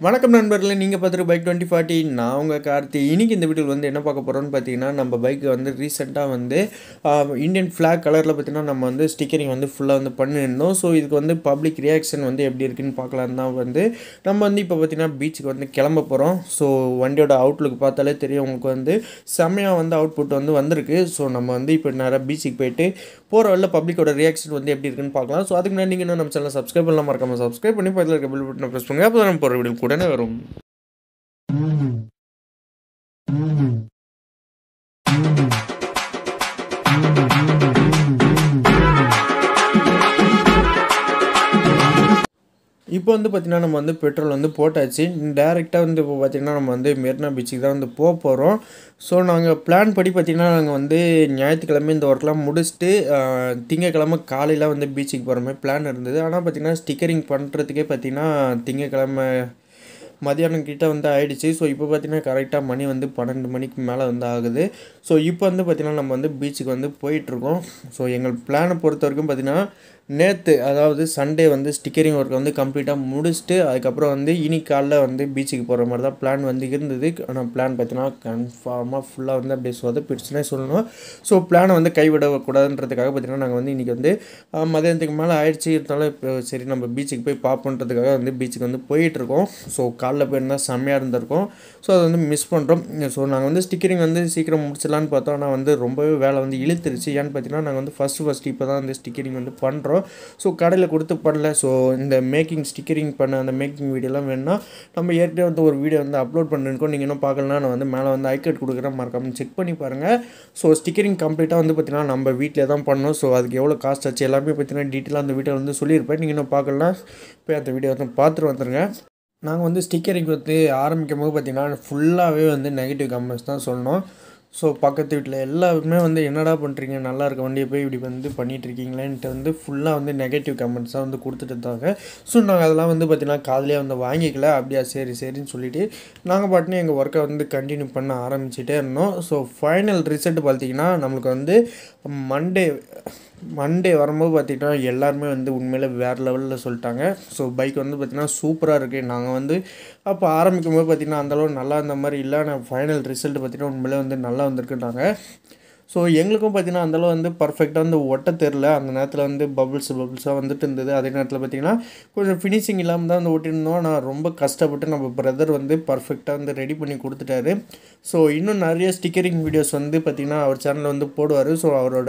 வணக்கம் நண்பர்களே, நீங்கள் பார்த்துட்டு பைக் 2040. நான் உங்கள் கார்த்தி. இன்றைக்கி இந்த வீடியோவில் வந்து என்ன பார்க்க போகிறோன்னு பார்த்தீங்கன்னா, நம்ம பைக்கு வந்து ரீசெண்டாக வந்து இந்தியன் ஃப்ளாக் கலரில் பார்த்தீங்கன்னா நம்ம வந்து ஸ்டிக்கரிங் வந்து ஃபுல்லாக வந்து பண்ணியிருந்தோம். ஸோ இதுக்கு வந்து பப்ளிக் ரியாக்ஷன் வந்து எப்படி இருக்குன்னு பார்க்கலாம் தான் வந்து நம்ம வந்து இப்போ பார்த்தீங்கன்னா பீச்சுக்கு வந்து கிளம்ப போகிறோம். ஸோ வண்டியோட அவுட்லுக் பார்த்தாலே தெரியும் உங்களுக்கு வந்து செம்மையாக வந்து அவுட்புட் வந்து வந்திருக்கு. ஸோ நம்ம வந்து இப்போ நேராக பீச்சுக்கு போயிட்டு போகிற வழியில் பப்ளிக்கோட ரியாக்ஷன் வந்து எப்படி இருக்குன்னு பார்க்கலாம். ஸோ அதுக்கு முன்னாடி நீங்கள் இன்னும் நம்ம சேனல் சப்ஸ்கிரைப் பண்ணலாம், மறக்காமல் சப்ஸ்கிரைப் பண்ணி பக்கத்தில் இருக்க பெல் பட்டனை ப்ரெஸ் பண்ணுங்கள். அப்போ தான் நம்ம போகிற வீடியோ உடனே வரும். இப்போ வந்து பார்த்திங்கன்னா நம்ம வந்து பெட்ரோல் வந்து போட்டாச்சு. டேரெக்டாக வந்து இப்போ பார்த்திங்கன்னா நம்ம வந்து மெரினா பீச்சுக்கு தான் வந்து போகிறோம். ஸோ நாங்கள் பிளான் படி பார்த்திங்கன்னா நாங்கள் வந்து ஞாயிற்றுக்கிழமை இந்த ஒர்க்லாம் முடிச்சுட்டு திங்கக்கிழமை காலையில் வந்து பீச்சுக்கு போகிற மாதிரி பிளான் இருந்தது. ஆனால் பார்த்திங்கன்னா ஸ்டிக்கரிங் பண்ணுறதுக்கே பார்த்திங்கன்னா திங்கக்கிழமை மதியானம் கிட்ட வந்து ஆகிடுச்சு. ஸோ இப்போ பார்த்திங்கன்னா கரெக்டாக மணி வந்து 12 மணிக்கு மேலே வந்து ஆகுது. ஸோ இப்போ வந்து பார்த்திங்கன்னா நம்ம வந்து பீச்சுக்கு வந்து போயிட்டுருக்கோம். ஸோ எங்கள் பிளானை பொறுத்த வரைக்கும் பார்த்திங்கன்னா நேற்று அதாவது சண்டே வந்து ஸ்டிக்கரிங் ஒர்க்கை வந்து கம்ப்ளீட்டாக முடிச்சுட்டு அதுக்கப்புறம் வந்து இன்னைக்கு காலைல வந்து பீச்சுக்கு போகிற மாதிரி தான் பிளான் வந்து இருந்தது. ஆனால் பிளான் பார்த்திங்கன்னா கன்ஃபார்மாக ஃபுல்லாக வந்து அப்படியே சொதப்பிடுச்சுன்னே சொல்லணும். ஸோ பிளானை வந்து கைவிடக்கூடாதுன்றதுக்காக பார்த்திங்கன்னா நாங்கள் வந்து இன்றைக்கி வந்து மதியானத்துக்கு மேலே ஆயிடுச்சு. இருந்தாலும் இப்போ சரி நம்ம பீச்சுக்கு போய் பார்ப்போன்றதுக்காக வந்து பீச்சுக்கு வந்து போயிட்டுருக்கோம். ஸோ காலைல போயிருந்தால் செம்மையாக இருந்திருக்கும். ஸோ அதை வந்து மிஸ் பண்ணுறோம். ஸோ நாங்கள் வந்து ஸ்டிக்கரிங் வந்து சீக்கிரம் முடிச்சிடலான்னு பார்த்தோம். ஆனால் வந்து ரொம்பவே வேலை வந்து இழுத்துருச்சு. ஏன்னு பார்த்தீங்கன்னா நாங்கள் வந்து ஃபஸ்ட்டு இப்போ தான் வந்து ஸ்டிக்கரிங் வந்து பண்ணுறோம். ஸோ கடையில் கொடுத்து பண்ணல. ஸோ இந்த மேக்கிங் ஸ்டிக்கரிங் பண்ண அந்த மேக்கிங் வீடியோலாம் வேணுன்னா நம்ம ஏற்கனவே வந்து ஒரு வீடியோ வந்து அப்லோட் பண்ணிருக்கோம். நீங்கள் இன்னும் பார்க்கலன்னா நான் வந்து மேலே வந்து ஐகார்ட் கொடுக்குறேன், மறக்காமல் செக் பண்ணி பாருங்கள். ஸோ ஸ்டிக்கரிங் கம்ப்ளீட்டாக வந்து பார்த்திங்கன்னா நம்ம வீட்டில் தான் பண்ணோம். ஸோ அதுக்கு எவ்வளோ காஸ்ட் ஆச்சு எல்லாமே பார்த்திங்கன்னா டீட்டெயிலாக அந்த வீடியோ வந்து சொல்லியிருப்பேன். நீங்கள் இன்னும் பார்க்கலன்னா போய் அந்த வீடியோ வந்து பார்த்துட்டு வந்துடுங்க. நாங்கள் வந்து ஸ்டிக்கரிங் வந்து ஆரம்பிக்கும் போது பார்த்திங்கன்னா ஃபுல்லாகவே வந்து நெகட்டிவ் கமெண்ட்ஸ் தான் சொல்லணும். ஸோ பக்கத்து வீட்டில் எல்லாருமே வந்து என்னடா பண்ணுறீங்க, நல்லா இருக்க வண்டியை போய் இப்படி வந்து பண்ணிகிட்ருக்கீங்களேன்ட்டு வந்து ஃபுல்லாக வந்து நெகட்டிவ் கமெண்ட்ஸ் தான் வந்து கொடுத்துட்டு இருந்தாங்க. ஸோ நாங்கள் அதெல்லாம் வந்து பார்த்திங்கன்னா காதலியாக வந்து வாங்கிக்கல. அப்படியா சரி சரின்னு சொல்லிவிட்டு நாங்கள் பாட்டுன்னு எங்கள் ஒர்க்கை வந்து கண்டினியூ பண்ண ஆரம்பிச்சிட்டே இருந்தோம். ஸோ ஃபைனல் ரிசல்ட் பார்த்திங்கன்னா நம்மளுக்கு வந்து மண்டே வரும்போது பார்த்திங்கன்னா எல்லாருமே வந்து உண்மையிலே வேறு லெவலில் சொல்லிட்டாங்க. ஸோ பைக் வந்து பார்த்திங்கன்னா சூப்பராக இருக்குது. நாங்கள் வந்து அப்போ ஆரம்பிக்கும் போது பார்த்திங்கன்னா அந்தளவு நல்லா இருந்த மாதிரி இல்லை. ஆனால் ஃபைனல் ரிசல்ட் பார்த்திங்கன்னா உண்மையிலே வந்து நல்லா வந்திருக்குட்டாங்க. ஸோ எங்களுக்கும் பார்த்திங்கன்னா அந்தளவு வந்து பர்ஃபெக்டாக வந்து ஒட்ட தெரில. அந்த நேரத்தில் வந்து பபுள்ஸாக வந்துட்டு இருந்தது. அதே நேரத்தில் பார்த்திங்கன்னா கொஞ்சம் ஃபினிஷிங் இல்லாமல் தான் வந்து ஓட்டியிருந்தோம். ஆனால் ரொம்ப கஷ்டப்பட்டு நம்ம பிரதர் வந்து பர்ஃபெக்டாக வந்து ரெடி பண்ணி கொடுத்துட்டாரு. ஸோ இன்னும் நிறைய ஸ்டிக்கரிங் வீடியோஸ் வந்து பார்த்திங்கன்னா அவர் சேனலில் வந்து போடுவார். ஸோ அவரோட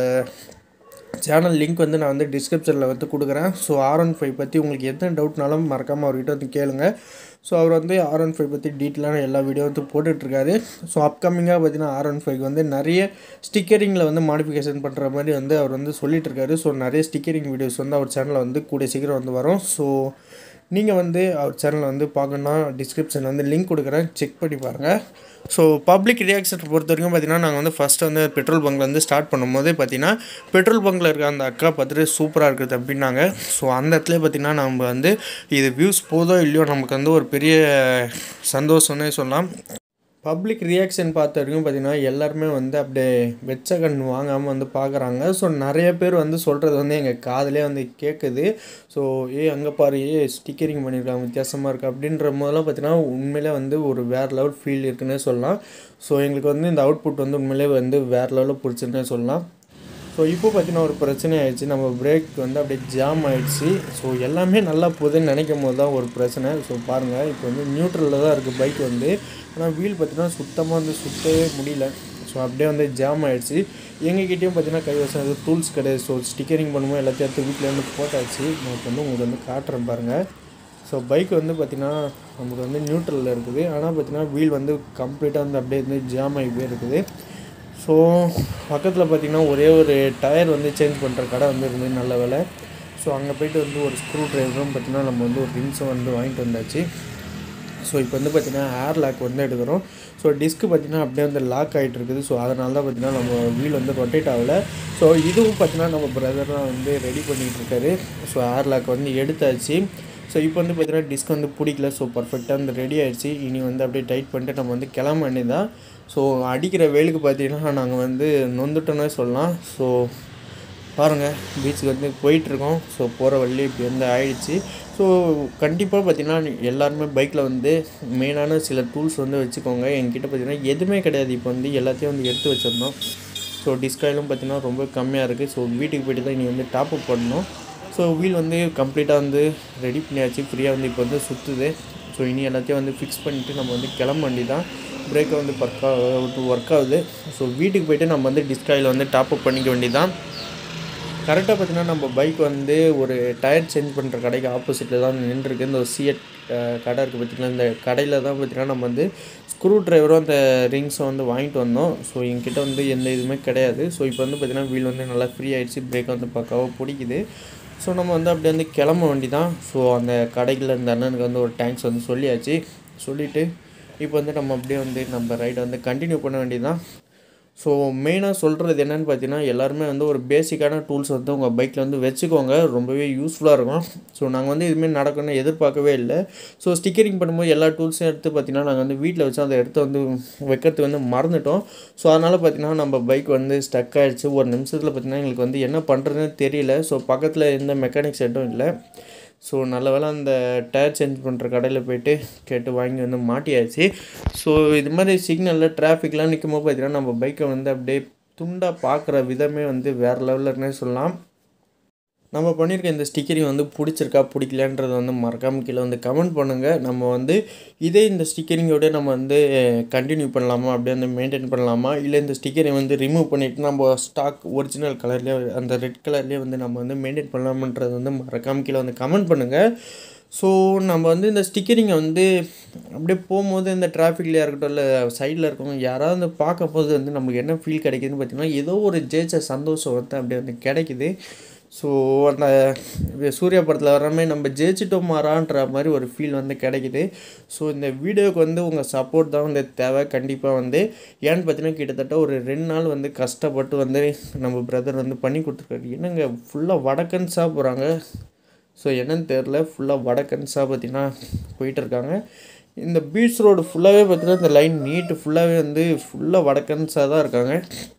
சேனல் லிங்க் வந்து நான் வந்து டிஸ்கிரிப்ஷனில் வந்து கொடுக்குறேன். ஸோ R15 பற்றி உங்களுக்கு எத்தனை டவுட்னாலும் மறக்காமல் அவர்கிட்ட வந்து கேளுங்க. ஸோ அவர் வந்து R15 பற்றி டீட்டெயிலான எல்லா வீடியோ வந்து போட்டுட்ருக்காரு. ஸோ அப்கமிங்காக பார்த்தீங்கன்னா R15 வந்து நிறைய ஸ்டிக்கரிங்கில் வந்து மாடிஃபிகேஷன் பண்ணுற மாதிரி வந்து அவர் வந்து சொல்லிகிட்ருக்காரு. ஸோ நிறைய ஸ்டிக்கரிங் வீடியோஸ் வந்து அவர் சேனலில் வந்து கூடிய சீக்கிரம் வந்து வரும். ஸோ நீங்கள் வந்து அவர் சேனலில் வந்து பார்க்கணுன்னா டிஸ்கிரிப்ஷனில் வந்து லிங்க் கொடுக்குறேன், செக் பண்ணி பாருங்கள். ஸோ பப்ளிக் ரியாக்ஷன் பொறுத்த வரைக்கும் பார்த்திங்கன்னா நாங்கள் வந்து ஃபஸ்ட்டு வந்து பெட்ரோல் பங்கில் வந்து ஸ்டார்ட் பண்ணும்போதே பார்த்திங்கன்னா பெட்ரோல் பங்கில் இருக்க அந்த அக்கா பார்த்துட்டு சூப்பராக இருக்குது அப்படின்னாங்க. ஸோ அந்த இடத்துல பார்த்திங்கன்னா நம்ம வந்து இது வியூஸ் போதோ இல்லையோ நமக்கு வந்து ஒரு பெரிய சந்தோஷம்னே சொல்லலாம். பப்ளிக் ரியாக்ஷன் பார்த்த வரைக்கும் பார்த்திங்கன்னா எல்லாருமே வந்து அப்படியே வெச்ச கண் வாங்காமல் வந்து பார்க்குறாங்க. ஸோ நிறைய பேர் வந்து சொல்கிறது வந்து எங்கள் காதிலே வந்து கேட்குது. ஸோ அங்கே பாரு ஸ்டிக்கரிங் பண்ணியிருக்காங்க வித்தியாசமாக இருக்குது அப்படின்ற போதெல்லாம் பார்த்திங்கன்னா உண்மையிலே வந்து ஒரு வேறு லெவல் ஃபீல் இருக்குன்னே சொல்லலாம். ஸோ எங்களுக்கு வந்து இந்த அவுட்புட் வந்து உண்மையிலே வந்து வேறு லெவலில் பிடிச்சிருக்குன்னே சொல்லலாம். ஸோ இப்போ பார்த்திங்கன்னா ஒரு பிரச்சனை ஆகிடுச்சு. நம்ம பிரேக் வந்து அப்படியே ஜாம் ஆகிடுச்சு. ஸோ எல்லாமே நல்லா போகுதுன்னு நினைக்கும் போது தான் ஒரு பிரச்சனை. ஸோ பாருங்கள் இப்போ வந்து நியூட்ரலில் தான் இருக்குது பைக் வந்து. ஆனால் வீல் பார்த்திங்கன்னா சுத்தமாக வந்து சுற்றவே முடியல. ஸோ அப்படியே வந்து ஜாம் ஆகிடுச்சு. எங்ககிட்டேயும் பார்த்திங்கன்னா கைவசம் எதுவும் டூல்ஸ் கிடையாது. ஸோ ஸ்டிக்கரிங் பண்ணும்போது எல்லாத்தையும் எடுத்து வீட்டில் வந்து போட்டாச்சு. நான் வந்து உங்களுக்கு வந்து காட்டுறேன் பாருங்கள். ஸோ பைக் வந்து பார்த்திங்கன்னா நமக்கு வந்து நியூட்ரலில் இருக்குது. ஆனால் பார்த்திங்கன்னா வீல் வந்து கம்ப்ளீட்டாக வந்து அப்படியே வந்து ஜாம் ஆகி போயிருக்குது. ஸோ பக்கத்தில் பார்த்திங்கன்னா ஒரே ஒரு டயர் வந்து சேஞ்ச் பண்ணுற கடை வந்து இருந்தது, நல்ல வேலை. ஸோ அங்கே போய்ட்டு வந்து ஒரு ஸ்க்ரூ ட்ரைவரும் பார்த்திங்கன்னா நம்ம வந்து ஒரு ரிங்ஸும் வந்து வாங்கிட்டு வந்தாச்சு. ஸோ இப்போ வந்து பார்த்திங்கன்னா ஏர் லாக் வந்து எடுக்கிறோம். ஸோ டிஸ்க்கு பார்த்திங்கன்னா அப்படியே வந்து லாக் ஆகிட்டு இருக்குது. ஸோ அதனால தான் பார்த்திங்கன்னா நம்ம வீல் வந்து ரொட்டேட் ஆகலை. ஸோ இதுவும் பார்த்திங்கன்னா நம்ம பிரதர் தான் வந்து ரெடி பண்ணிகிட்டு இருக்காரு. ஸோ ஏர் லாக் வந்து எடுத்தாச்சு. ஸோ இப்போ வந்து பார்த்திங்கன்னா டிஸ்க் வந்து பிடிக்கல. ஸோ பர்ஃபெக்டாக வந்து ரெடி ஆகிடுச்சு. இனி வந்து அப்படியே டைட் பண்ணிட்டு நம்ம வந்து கிளம்ப வேண்டியதான். ஸோ அடிக்கிற வெயிலுக்கு பார்த்திங்கன்னா நாங்கள் வந்து நொந்துட்டோன்னே சொல்லலாம். ஸோ பாருங்கள் பீச்சுக்கு வந்து போயிட்டுருக்கோம். ஸோ போகிற வழி இப்படி வந்து ஆயிடுச்சு. ஸோ கண்டிப்பாக பார்த்தீங்கன்னா எல்லாருமே பைக்கில் வந்து மெயினான சில டூல்ஸ் வந்து வச்சுக்கோங்க. என்கிட்ட பார்த்தீங்கன்னா எதுவுமே கிடையாது. இப்போ வந்து எல்லாத்தையும் வந்து எடுத்து வச்சிருந்தோம். ஸோ டிஸ்காயிலும் பார்த்தீங்கன்னா ரொம்ப கம்மியாக இருக்குது. ஸோ வீட்டுக்கு போய்ட்டு தான் இனி வந்து டாப்அப் பண்ணணும். ஸோ வீல் வந்து கம்ப்ளீட்டாக வந்து ரெடி பண்ணியாச்சு. ஃப்ரீயாக வந்து இப்போ வந்து சுற்றுது. ஸோ இனி எல்லாத்தையும் வந்து ஃபிக்ஸ் பண்ணிவிட்டு நம்ம வந்து கிளம்ப வேண்டி தான். பிரேக்கை வந்து ஒர்க் ஆகுது. ஸோ வீட்டுக்கு போய்ட்டு நம்ம வந்து டிஸ்காயில் வந்து டாப்அப் பண்ணிக்க வேண்டி தான். கரெக்டாக பார்த்தீங்கன்னா நம்ம பைக் வந்து ஒரு டயர் சேஞ்ச் பண்ணுற கடைக்கு ஆப்போசிட்டில் தான் நின்றுருக்கு. இந்த சிஎட் கடை இருக்குது பார்த்திங்கன்னா, இந்த கடையில் தான் பார்த்திங்கன்னா நம்ம வந்து ஸ்க்ரூ ட்ரைவரும் அந்த ரிங்ஸை வந்து வாங்கிட்டு வந்தோம். ஸோ எங்கிட்ட வந்து எந்த இதுவுமே கிடையாது. ஸோ இப்போ வந்து பார்த்திங்கன்னா வீல் வந்து நல்லா ஃப்ரீ ஆகிடுச்சு. பிரேக் வந்து பக்காவாக பிடிக்குது. ஸோ நம்ம வந்து அப்படியே வந்து கிளம்ப வேண்டி தான். ஸோ அந்த கடைகளில் இந்த அண்ணனுக்கு வந்து ஒரு தேங்க்ஸ் வந்து சொல்லியாச்சு. சொல்லிவிட்டு இப்போ வந்து நம்ம அப்படியே வந்து நம்ம ரைடை வந்து கண்டினியூ பண்ண வேண்டியது தான். ஸோ மெயினாக சொல்கிறது என்னென்னு பார்த்தீங்கன்னா, எல்லாருமே வந்து ஒரு பேசிக்கான டூல்ஸ் வந்து உங்கள் பைக்கில் வந்து வச்சுக்கோங்க. ரொம்பவே யூஸ்ஃபுல்லாக இருக்கும். ஸோ நாங்கள் வந்து இதுமாரி நடக்கும்னு எதிர்பார்க்கவே இல்லை. ஸோ ஸ்டிக்கரிங் பண்ணும்போது எல்லா டூல்ஸையும் எடுத்து பார்த்தீங்கன்னா, நாங்கள் வந்து வீட்டில் வச்சு அந்த இடத்த வந்து வைக்கிறதுக்கு வந்து மறந்துட்டோம். ஸோ அதனால் பார்த்தீங்கன்னா நம்ம பைக் வந்து ஸ்டக் ஆகிடுச்சு. ஒரு நிமிஷத்தில் பார்த்தீங்கன்னா எங்களுக்கு வந்து என்ன பண்ணுறதுன்னு தெரியல. ஸோ பக்கத்தில் எந்த மெக்கானிக் செட்டும் இல்லை. ஸோ நல்ல வேளை அந்த டயர் சேஞ்ச் பண்ணுற கடையில் போய்ட்டு கேட்டு வாங்கி வந்து மாட்டியாச்சு. ஸோ இது மாதிரி சிக்னலில் டிராஃபிக்லாம் நிற்கும்போது பார்த்தீங்கன்னா நம்ம பைக்கை வந்து அப்படியே துண்டாக பார்க்குற விதமே வந்து வேறு லெவல்லன்னே சொல்லலாம். நம்ம பண்ணியிருக்க இந்த ஸ்டிக்கரிங் வந்து பிடிச்சிருக்கா பிடிக்கலன்றதை வந்து மறக்காமல் கீழே வந்து கமெண்ட் பண்ணுங்கள். நம்ம வந்து இதே இந்த ஸ்டிக்கரிங்கோட நம்ம வந்து கண்டினியூ பண்ணலாமா, அப்படியே வந்து மெயின்டைன் பண்ணலாமா, இல்லை இந்த ஸ்டிக்கரை வந்து ரிமூவ் பண்ணிவிட்டு நம்ம ஸ்டாக் ஒரிஜினல் கலர்லேயே அந்த ரெட் கலர்லேயே வந்து நம்ம வந்து மெயின்டைன் பண்ணலாமன்றது வந்து மறக்காமல் கீழே வந்து கமெண்ட் பண்ணுங்கள். ஸோ நம்ம வந்து இந்த ஸ்டிக்கரிங்கை வந்து அப்படியே போகும்போது இந்த டிராஃபிக்லேயே இருக்கட்டும், இல்லை சைடில் இருக்கவங்க யாராவது வந்து பார்க்கும்போது வந்து நமக்கு என்ன ஃபீல் கிடைக்குதுன்னு பார்த்திங்கன்னா, ஏதோ ஒரு ஜெயிச்ச சந்தோஷம் வந்து அப்படியே வந்து கிடைக்குது. ஸோ அந்த சூர்யா படத்தில் வர மாதிரி நம்ம ஜெயிச்சிட்டோமாறான்ற மாதிரி ஒரு ஃபீல் வந்து கிடைக்குது. ஸோ இந்த வீடியோவுக்கு வந்து உங்கள் சப்போர்ட் தான் வந்து தேவை கண்டிப்பாக வந்து. ஏன்னு பார்த்தீங்கன்னா கிட்டத்தட்ட ஒரு 2 நாள் வந்து கஷ்டப்பட்டு வந்து நம்ம பிரதர் வந்து பண்ணி கொடுத்துருக்காரு. என்னங்க ஃபுல்லாக வடக்கன்ஸாக போகிறாங்க. ஸோ என்னன்னு தெரில, ஃபுல்லாக வடக்கன்ஸாக பார்த்திங்கன்னா போயிட்டுருக்காங்க. இந்த பீச் ரோடு ஃபுல்லாகவே பார்த்திங்கன்னா இந்த லைன் நீட்டு ஃபுல்லாகவே வந்து ஃபுல்லாக வடக்கன்ஸாக தான் இருக்காங்க.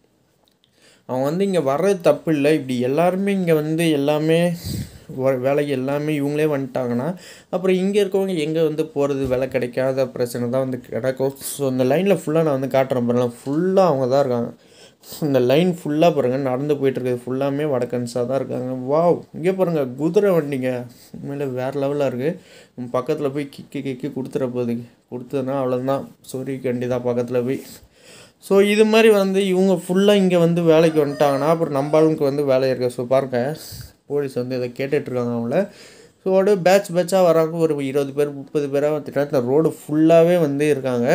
அவங்க வந்து இங்கே வர்றது தப்பு இல்லை. இப்படி எல்லாருமே இங்கே வந்து எல்லாமே வேலைக்கு எல்லாமே இவங்களே வந்துட்டாங்கன்னா அப்புறம் இங்கே இருக்கவங்க எங்கே வந்து போகிறது, வேலை கிடைக்காத பிரச்சனை தான் வந்து கிடக்கும். ஸோ இந்த லைனில் ஃபுல்லாக நான் வந்து காட்டுறேன் பாருங்கள், ஃபுல்லாக அவங்க தான் இருக்காங்க. இந்த லைன் ஃபுல்லாக பாருங்கள், நடந்து போயிட்டுருக்குது ஃபுல்லாமே வடக்கன்ஸாக தான் இருக்காங்க. வாவ், இங்கே பாருங்கள் குதிரை வண்டிங்க உண்மையிலே வேறு லெவலாக இருக்குது. பக்கத்தில் போய் கிக்கி கொடுத்துட போகுது. கொடுத்ததுன்னா அவ்வளோதான், சொருவிக்க வேண்டியதான் பக்கத்தில் போய். ஸோ இது மாதிரி வந்து இவங்க ஃபுல்லாக இங்கே வந்து வேலைக்கு வந்துட்டாங்கன்னா அப்புறம் நம்ம ஆளுக்கு வந்து வேலை இருக்குது. ஸோ பாருங்கள், போலீஸ் வந்து இதை கேட்டுட்ருக்காங்க அவங்கள. ஸோ அப்படியே பேட்சாக வராங்க. ஒரு 20 பேர் 30 பேராக வந்துட்டு இந்த ரோடு ஃபுல்லாகவே வந்து இருக்காங்க.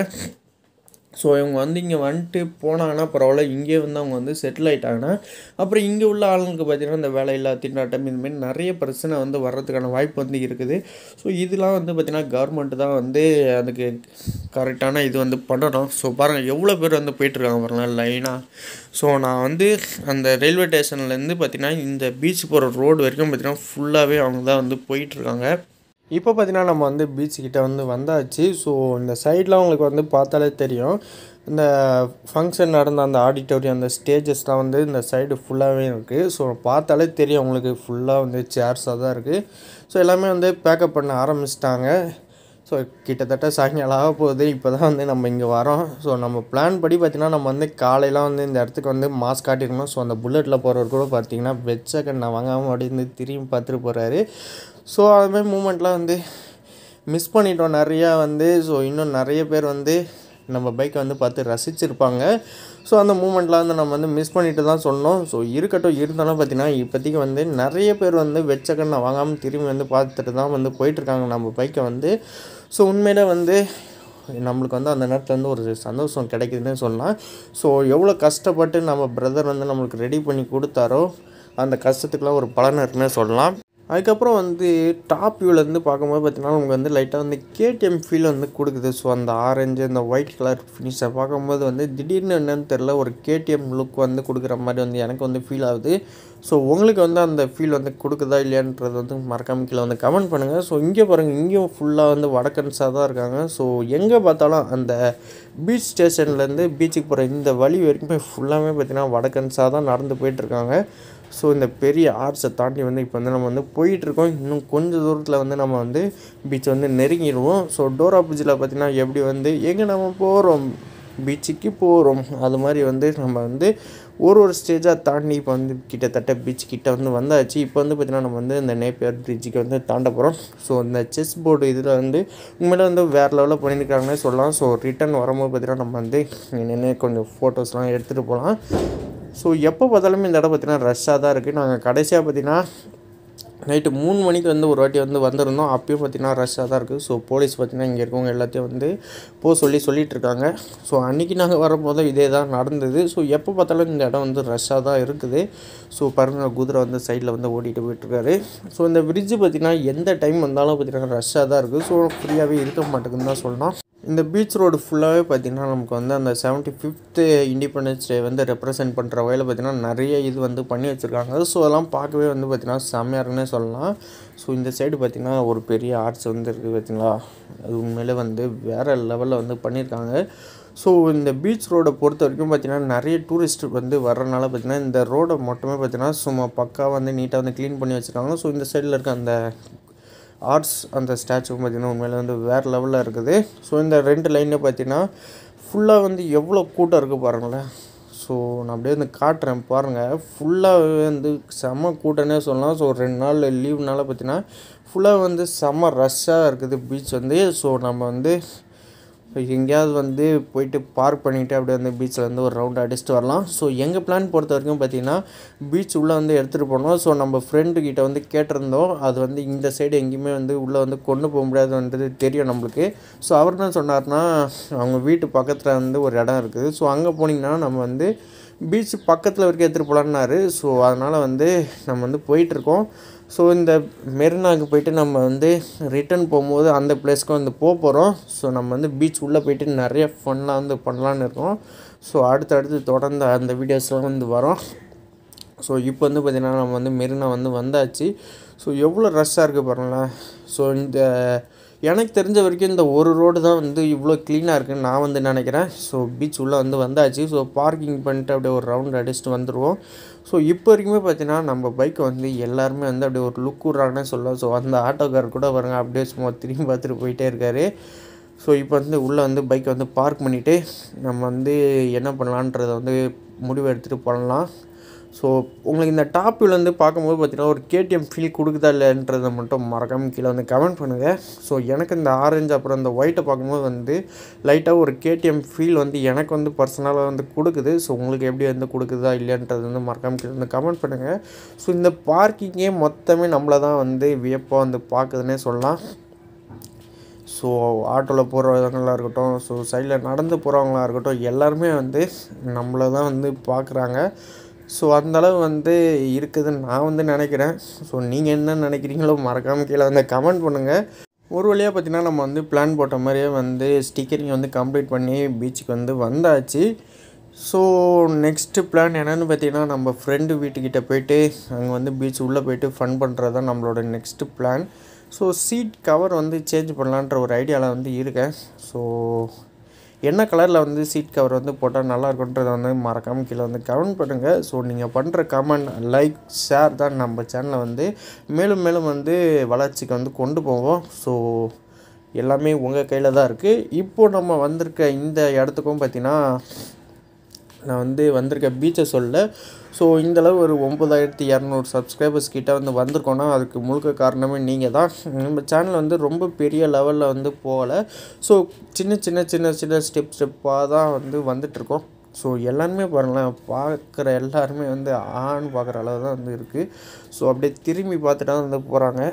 ஸோ இவங்க வந்து இங்கே வந்துட்டு போனாங்கன்னா பரவாயில்ல, இங்கே வந்து அவங்க வந்து செட்டில் ஆகிட்டாங்கன்னா அப்புறம் இங்கே உள்ள ஆளுங்களுக்கு பார்த்திங்கன்னா இந்த வேலையில்லா திண்டாட்டம் இதுமாரி நிறைய பிரச்சனை வந்து வர்றதுக்கான வாய்ப்பு வந்து இருக்குது. ஸோ இதெல்லாம் வந்து பார்த்திங்கன்னா கவர்மெண்ட்டு தான் வந்து அதுக்கு கரெக்டான இது வந்து பண்ணணும். ஸோ பாருங்கள் எவ்வளோ பேர் வந்து போயிட்டுருக்காங்க பாருங்கள் லைனாக. ஸோ நான் வந்து அந்த ரயில்வே ஸ்டேஷன்லேருந்து பார்த்திங்கன்னா இந்த பீச் போகிற ரோடு வரைக்கும் பார்த்திங்கன்னா ஃபுல்லாகவே அவங்க தான் வந்து போயிட்டுருக்காங்க. இப்போ பார்த்திங்கன்னா நம்ம வந்து பீச்சுக்கிட்ட வந்து வந்தாச்சு. ஸோ இந்த சைடில் உங்களுக்கு வந்து பார்த்தாலே தெரியும், இந்த ஃபங்க்ஷன் நடந்த அந்த ஆடிட்டோரியம் அந்த ஸ்டேஜஸ்லாம் வந்து இந்த சைடு ஃபுல்லாகவே இருக்குது. ஸோ பார்த்தாலே தெரியும் உங்களுக்கு ஃபுல்லாக வந்து சேர்ஸாக தான் இருக்குது. ஸோ எல்லாமே வந்து பேக்கப் பண்ண ஆரம்பிச்சிட்டாங்க. ஸோ கிட்டத்தட்ட சாயங்காலம் ஆக போகுது. இப்போ தான் வந்து நம்ம இங்கே வரோம். ஸோ நம்ம பிளான் படி பார்த்திங்கன்னா நம்ம வந்து காலையில் வந்து இந்த இடத்துக்கு வந்து மாஸ்க் காட்டியிருக்கணும். ஸோ அந்த புல்லட்டில் போகிறவர் கூட பார்த்திங்கன்னா வெச்ச கண்ணை வாங்காமல் அப்படின்னு திரும்பி பார்த்துட்டு போகிறாரு. ஸோ அதுமாதிரி மூமெண்ட்லாம் வந்து மிஸ் பண்ணிட்டோம் நிறையா வந்து. ஸோ இன்னும் நிறைய பேர் வந்து நம்ம பைக்கை வந்து பார்த்து ரசிச்சிருப்பாங்க. ஸோ அந்த மூமெண்ட்லாம் வந்து நம்ம வந்து மிஸ் பண்ணிட்டு தான் சொன்னோம். ஸோ இருக்கட்டும், இருந்தாலும் பார்த்திங்கன்னா இப்போதைக்கு வந்து நிறைய பேர் வந்து வெச்ச கண்ணை வாங்காமல் திரும்பி வந்து பார்த்துட்டு தான் வந்து போயிட்டுருக்காங்க நம்ம பைக்கை வந்து. ஸோ உண்மையிலே வந்து நம்மளுக்கு வந்து அந்த நேரத்தில் வந்து ஒரு சந்தோஷம் கிடைக்குதுன்னு சொல்லலாம். ஸோ எவ்வளோ கஷ்டப்பட்டு நம்ம பிரதர் வந்து நம்மளுக்கு ரெடி பண்ணி கொடுத்தாரோ அந்த கஷ்டத்துக்குலாம் ஒரு பலன் இருக்குன்னே சொல்லலாம். அதுக்கப்புறம் வந்து டாப் வியூலேருந்து பார்க்கும்போது பார்த்திங்கன்னா நமக்கு வந்து லைட்டாக வந்து கேடிஎம் ஃபீல் வந்து கொடுக்குது. ஸோ அந்த ஆரஞ்சு அந்த ஒயிட் கலர் ஃபினிஷை பார்க்கும்போது வந்து திடீர்னு என்னன்னு தெரில ஒரு கேடிஎம் லுக் வந்து கொடுக்குற மாதிரி வந்து எனக்கு வந்து ஃபீல் ஆகுது. ஸோ உங்களுக்கு வந்து அந்த ஃபீல் வந்து கொடுக்குதா இல்லையான்றது வந்து மறக்காம கீழே வந்து கமெண்ட் பண்ணுங்கள். ஸோ இங்கே பாருங்கள், இங்கேயும் ஃபுல்லாக வந்து வடக்கன்ஸாக தான் இருக்காங்க. ஸோ எங்கே பார்த்தாலும் அந்த பீச் ஸ்டேஷன்லேருந்து பீச்சுக்கு போகிற இந்த வழி வரைக்குமே ஃபுல்லாமே பார்த்திங்கன்னா வடக்கன்ஸாக தான் நடந்து போயிட்டுருக்காங்க. ஸோ இந்த பெரிய ஆர்ட்ஸை தாண்டி வந்து இப்போ வந்து நம்ம வந்து போயிட்டுருக்கோம். இன்னும் கொஞ்சம் தூரத்தில் வந்து நம்ம வந்து பீச் வந்து நெருங்கிடுவோம். ஸோ டோரா பீச்சில் பார்த்திங்கன்னா எப்படி வந்து எங்கே நம்ம போகிறோம், பீச்சுக்கு போகிறோம், அது மாதிரி வந்து நம்ம வந்து ஒரு ஸ்டேஜாக தாண்டி இப்போ வந்து கிட்டத்தட்ட பீச் கிட்ட வந்து வந்தாச்சு. இப்போ வந்து பார்த்திங்கன்னா நம்ம வந்து இந்த நேப்பியர் பிரிட்ஜுக்கு வந்து தாண்ட போகிறோம். ஸோ இந்த செஸ் போர்டு இதில் வந்து உண்மையிலே வந்து வேறு லெவலில் பண்ணியிருக்காங்கன்னே சொல்லலாம். ஸோ ரிட்டன் வரும்போது பார்த்திங்கன்னா நம்ம வந்து நின்று கொஞ்சம் ஃபோட்டோஸ்லாம் எடுத்துகிட்டு போகலாம். ஸோ எப்போ பார்த்தாலுமே இந்த இடம் பார்த்திங்கன்னா ரஷ்ஷாக தான் இருக்குது. நாங்கள் கடைசியாக பார்த்திங்கன்னா நைட்டு 3 மணிக்கு வந்து ஒரு வாட்டி வந்து வந்திருந்தோம். அப்பயும் பார்த்திங்கன்னா ரஷ்ஷாக தான் இருக்குது. ஸோ போலீஸ் பார்த்திங்கன்னா இங்கே இருக்கவங்க எல்லாத்தையும் வந்து சொல்லிகிட்ருக்காங்க. ஸோ அன்றைக்கி நாங்கள் வரும்போது இதே தான் நடந்தது. ஸோ எப்போ பார்த்தாலும் இந்த இடம் வந்து ரஷ்ஷாக தான் இருக்குது. ஸோ பாருங்கள், குதிரை வந்து சைடில் வந்து ஓட்டிகிட்டு போயிட்டுருக்காரு. ஸோ இந்த பிரிட்ஜு பார்த்திங்கன்னா எந்த டைம் வந்தாலும் பார்த்திங்கன்னா ரஷ்ஷாக தான் இருக்குது. ஸோ ஃப்ரீயாகவே இருக்க மாட்டேங்குதுன்னு தான் சொல்லலாம். இந்த பீச் ரோடு ஃபுல்லாகவே பார்த்திங்கன்னா நமக்கு வந்து அந்த 75th இண்டிபெண்டன்ஸ் டே வந்து ரெப்ரசென்ட் பண்ணுற வகையில் பார்த்திங்கன்னா நிறைய இது வந்து பண்ணி வச்சுருக்காங்க. ஸோ அதெல்லாம் பார்க்கவே வந்து பார்த்திங்கன்னா செம்மையாக இருக்குன்னே சொல்லலாம். ஸோ இந்த சைடு பார்த்திங்கன்னா ஒரு பெரிய ஆர்ட்ஸ் வந்து இருக்குது பார்த்திங்களா, அது உண்மையிலே வந்து வேறு லெவலில் வந்து பண்ணியிருக்காங்க. ஸோ இந்த பீச் ரோடை பொறுத்த வரைக்கும் பார்த்திங்கன்னா நிறைய டூரிஸ்ட் வந்து வர்றதுனால பார்த்திங்கன்னா இந்த ரோடை மட்டுமே பார்த்திங்கன்னா சும்மா பக்காவாக வந்து நீட்டாக வந்து க்ளீன் பண்ணி வச்சுருக்காங்க. ஸோ இந்த சைடில் இருக்க அந்த ஆர்ட்ஸ் அந்த ஸ்டாச்சு பார்த்திங்கன்னா உண்மையிலே வந்து வேறு லெவலில் இருக்குது. ஸோ இந்த 2 லைனில் பார்த்திங்கன்னா ஃபுல்லாக வந்து எவ்வளோ கூட்டம் இருக்குது பாருங்களேன். ஸோ நான் அப்படியே வந்து காட்டுறேன் பாருங்கள். ஃபுல்லாகவே வந்து செம்ம கூட்டம்னே சொல்லலாம். ஸோ 2 நாள் லீவுனால பார்த்திங்கன்னா ஃபுல்லாக வந்து செம்ம ரஷ்ஷாக இருக்குது பீச் வந்து. ஸோ நம்ம வந்து எங்கேயாவது வந்து போயிட்டு பார்க் பண்ணிவிட்டு அப்படியே வந்து பீச்சில் வந்து ஒரு ரவுண்ட் அடிச்சுட்டு வரலாம். ஸோ எங்கள் பிளான் பொறுத்த வரைக்கும் பார்த்திங்கன்னா பீச் உள்ளே வந்து எடுத்துகிட்டு போனோம். ஸோ நம்ம ஃப்ரெண்டுக்கிட்ட வந்து கேட்டிருந்தோம். அது வந்து இந்த சைடு எங்கேயுமே வந்து உள்ளே வந்து கொண்டு போக முடியாதுன்றது தெரியும் நம்மளுக்கு. ஸோ அவர் என்ன சொன்னார்னா, அவங்க வீட்டு பக்கத்தில் வந்து ஒரு இடம் இருக்குது. ஸோ அங்கே போனீங்கன்னா நம்ம வந்து பீச் பக்கத்தில் வரைக்கும் எடுத்துகிட்டு போகலான்னாரு. ஸோ அதனால் வந்து நம்ம வந்து போயிட்டுருக்கோம். ஸோ இந்த மெரினாவுக்கு போய்ட்டு நம்ம வந்து ரிட்டன் போகும்போது அந்த பிளேஸ்க்கு வந்து போகிறோம். ஸோ நம்ம வந்து பீச் உள்ளே போய்ட்டு நிறைய ஃபன்னாக வந்து பண்ணலான்னு இருக்கோம். ஸோ அடுத்தடுத்து தொடர்ந்து அந்த வீடியோஸ்லாம் வந்து வரும். ஸோ இப்போ வந்து பார்த்திங்கன்னா நம்ம வந்து மெரினா வந்து வந்தாச்சு. ஸோ எவ்வளோ ரஷ்ஷாக இருக்குது பாருங்களேன். ஸோ இந்த எனக்கு தெரிஞ்ச வரைக்கும் இந்த ஒரு ரோடு தான் வந்து இவ்வளோ க்ளீனாக இருக்குதுன்னு நான் வந்து நினைக்கிறேன். ஸோ பீச் உள்ளே வந்து வந்தாச்சு. ஸோ பார்க்கிங் பண்ணிட்டு அப்படியே ஒரு ரவுண்ட் அடிச்சுட்டு வந்துடுவோம். ஸோ இப்போ வரைக்குமே பார்த்தீங்கன்னா நம்ம பைக்கை வந்து எல்லாருமே வந்து அப்படியே ஒரு லுக் விட்றாங்கன்னே சொல்லலாம். ஸோ அந்த ஆட்டோக்கார் கூட பாருங்க அப்படியே சும்மா திரும்பி பார்த்துட்டு போயிட்டே இருக்கார். ஸோ இப்போ வந்து உள்ளே வந்து பைக்கை வந்து பார்க் பண்ணிவிட்டு நம்ம வந்து என்ன பண்ணலான்றதை வந்து முடிவு எடுத்துகிட்டு பண்ணலாம். ஸோ உங்களுக்கு இந்த டாப் வியூவில் வந்து பார்க்கும்போது பார்த்திங்கன்னா ஒரு கேடிஎம் ஃபீல் கொடுக்குதா இல்லைன்றதை மட்டும் மறக்காமல் கீழே வந்து கமெண்ட் பண்ணுங்கள். ஸோ எனக்கு இந்த ஆரஞ்சு அப்புறம் இந்த ஒயிட்டை பார்க்கும்போது வந்து லைட்டாக ஒரு கேடிஎம் ஃபீல் வந்து எனக்கு வந்து பர்சனலாக வந்து கொடுக்குது. ஸோ உங்களுக்கு எப்படி வந்து கொடுக்குதா இல்லைன்றது வந்து மறக்காமல் கீழே வந்து கமெண்ட் பண்ணுங்கள். ஸோ இந்த பார்க்கிங்கே மொத்தமே நம்மளை தான் வந்து வியப்பாக வந்து பார்க்குதுன்னே சொல்லலாம். ஸோ ஆட்டோவில் போகிறவங்களாக இருக்கட்டும், ஸோ சைடில் நடந்து போகிறவங்களாக இருக்கட்டும், எல்லாருமே வந்து நம்மளை தான் வந்து பார்க்குறாங்க. ஸோ அந்தளவு வந்து இருக்குதுன்னு நான் வந்து நினைக்கிறேன். ஸோ நீங்கள் என்ன நினைக்கிறீங்களோ மறக்காமல் கீழே வந்து கமெண்ட் பண்ணுங்கள். ஒரு வழியாக பார்த்திங்கன்னா நம்ம வந்து பிளான் போட்ட மாதிரியே வந்து ஸ்டிக்கரிங் வந்து கம்ப்ளீட் பண்ணி பீச்சுக்கு வந்து வந்தாச்சு. ஸோ நெக்ஸ்ட்டு பிளான் என்னென்னு பார்த்திங்கன்னா நம்ம ஃப்ரெண்டு வீட்டுக்கிட்ட போய்ட்டு அங்கே வந்து பீச் உள்ளே போய்ட்டு ஃபன் பண்ணுறது தான் நம்மளோட next plan. So seat cover வந்து சேஞ்ச் பண்ணலான்ற ஒரு ஐடியாவில் வந்து இருக்கேன். ஸோ என்ன கலரில் வந்து சீட் கவர் வந்து போட்டால் நல்லாயிருக்குன்றதை வந்து மறக்காமல் கீழே வந்து கமெண்ட் பண்ணுங்கள். ஸோ நீங்கள் பண்ணுற கமெண்ட், லைக், ஷேர் தான் நம்ம சேனலை வந்து மேலும் மேலும் வந்து வளர்ச்சிக்கு வந்து கொண்டு போவோம். ஸோ எல்லாமே உங்கள் கையில் தான் இருக்குது. இப்போது நம்ம வந்திருக்க இந்த இடத்துக்கும் பார்த்திங்கன்னா நான் வந்து வந்திருக்க பீச்சை சொல்ல. ஸோ இந்தளவு ஒரு 9200 சப்ஸ்கிரைபர்ஸ் கிட்டே வந்து வந்திருக்கோன்னா அதுக்கு முழுக்க காரணமே நீங்கள் தான். நம்ம சேனல் வந்து ரொம்ப பெரிய லெவலில் வந்து போகலை. ஸோ சின்ன ஸ்டெப்பாக தான் வந்து வந்துட்டுருக்கோம். ஸோ எல்லாருமே பாருங்களேன், பார்க்குற எல்லாருமே வந்து ஆன்னு பார்க்குற அளவு தான் வந்து இருக்குது. ஸோ அப்படியே திரும்பி பார்த்துட்டா வந்து போகிறாங்க.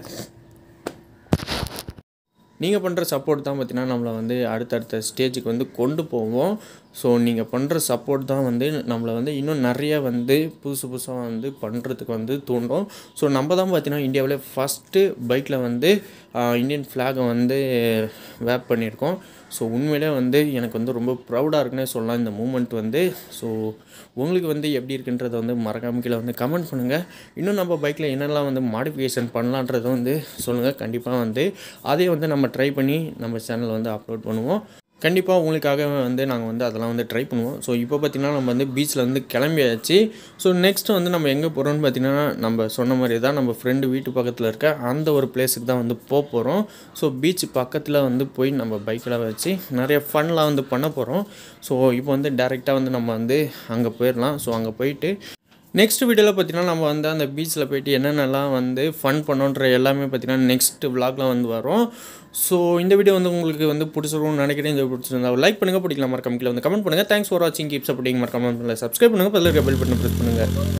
நீங்கள் பண்ணுற சப்போர்ட் தான் பார்த்திங்கன்னா நம்மளை வந்து அடுத்தடுத்த ஸ்டேஜுக்கு வந்து கொண்டு போவோம். ஸோ நீங்கள் பண்ணுற சப்போர்ட் தான் வந்து நம்மளை வந்து இன்னும் நிறைய வந்து புதுசாக வந்து பண்ணுறதுக்கு வந்து தூண்டும். ஸோ நம்ம தான் பார்த்திங்கன்னா இந்தியாவிலே ஃபஸ்ட்டு பைக்கில் வந்து இந்தியன் ஃப்ளாகை வந்து வேப் பண்ணியிருக்கோம். ஸோ உண்மையிலே வந்து எனக்கு வந்து ரொம்ப ப்ரௌடாக இருக்குன்னே சொல்லலாம் இந்த மூமெண்ட் வந்து. ஸோ உங்களுக்கு வந்து எப்படி இருக்குன்றதை வந்து மறக்காமல் கீழே வந்து கமெண்ட் பண்ணுங்கள். இன்னும் நம்ம பைக்கில் என்னெல்லாம் வந்து மாடிஃபிகேஷன் பண்ணலான்றதை வந்து சொல்லுங்கள். கண்டிப்பாக வந்து அதையும் வந்து நம்ம ட்ரை பண்ணி நம்ம சேனலில் வந்து அப்லோட் பண்ணுவோம். கண்டிப்பாக உங்களுக்காக வந்து நாங்கள் வந்து அதெல்லாம் வந்து ட்ரை பண்ணுவோம். ஸோ இப்போ பார்த்திங்கன்னா நம்ம வந்து பீச்சில் வந்து கிளம்பியாச்சு. ஸோ நெக்ஸ்ட்டு வந்து நம்ம எங்கே போகிறோம்னு பார்த்திங்கன்னா, நம்ம சொன்ன மாதிரி தான் நம்ம ஃப்ரெண்டு வீட்டு பக்கத்தில் இருக்க அந்த ஒரு பிளேஸுக்கு தான் வந்து போகிறோம். ஸோ பீச் பக்கத்தில் வந்து போய் நம்ம பைக்கெலாம் வச்சு நிறைய ஃபன்லாம் வந்து பண்ண போகிறோம். ஸோ இப்போ வந்து டேரெக்டாக வந்து நம்ம வந்து அங்கே போயிடலாம். ஸோ அங்கே போயிட்டு நெக்ஸ்ட் வீடியோவில் பார்த்தீங்கன்னா நம்ம வந்து அந்த பீச்சில் போய்ட்டு என்னென்னலாம் வந்து ஃபன் பண்ணோன்ற எல்லாமே பார்த்தீங்கன்னா நெக்ஸ்ட் விலாகில் வந்து வரும். ஸோ இந்த வீடியோ வந்து உங்களுக்கு வந்து பிடிச்சிருக்கும்னு நினைக்கிறேன். இந்த பிடிச்சிருந்தா லைக் பண்ணுங்கள், பிடிக்கலாம் மறக்காம கீழே வந்து கமெண்ட் பண்ணுங்கள். தேங்க்ஸ் ஃபார் வாட்சிங், கீப் சப்போர்ட்டிங், மறக்காம சப்ஸ்கிரைப் பண்ணுங்கள், பக்கத்தில் இருக்க பெல் பட்டன் ப்ரெஸ் பண்ணுங்கள்.